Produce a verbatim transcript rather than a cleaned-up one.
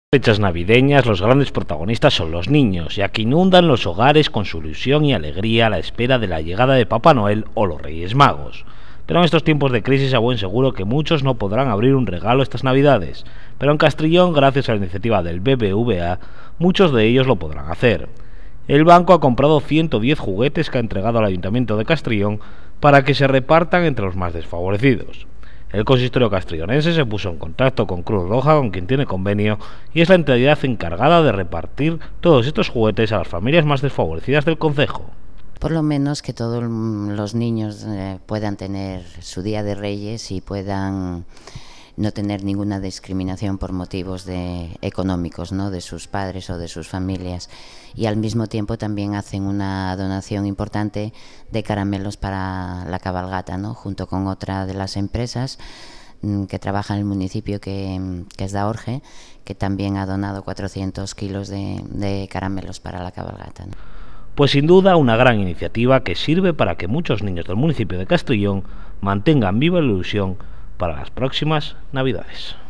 Fechas navideñas, los grandes protagonistas son los niños, ya que inundan los hogares con su ilusión y alegría a la espera de la llegada de Papá Noel o los Reyes Magos. Pero en estos tiempos de crisis a buen seguro que muchos no podrán abrir un regalo estas navidades, pero en Castrillón, gracias a la iniciativa del B B V A, muchos de ellos lo podrán hacer. El banco ha comprado ciento diez juguetes que ha entregado al Ayuntamiento de Castrillón para que se repartan entre los más desfavorecidos. El consistorio castrillonense se puso en contacto con Cruz Roja, con quien tiene convenio, y es la entidad encargada de repartir todos estos juguetes a las familias más desfavorecidas del concejo. Por lo menos que todos los niños eh, puedan tener su Día de Reyes y puedan no tener ninguna discriminación por motivos de, económicos, ¿no?, de sus padres o de sus familias. Y al mismo tiempo también hacen una donación importante de caramelos para la cabalgata, ¿no?, junto con otra de las empresas mmm, que trabaja en el municipio, que, que es Daorge, que también ha donado cuatrocientos kilos de, de caramelos para la cabalgata, ¿no? Pues sin duda una gran iniciativa que sirve para que muchos niños del municipio de Castrillón mantengan viva la ilusión para las próximas Navidades.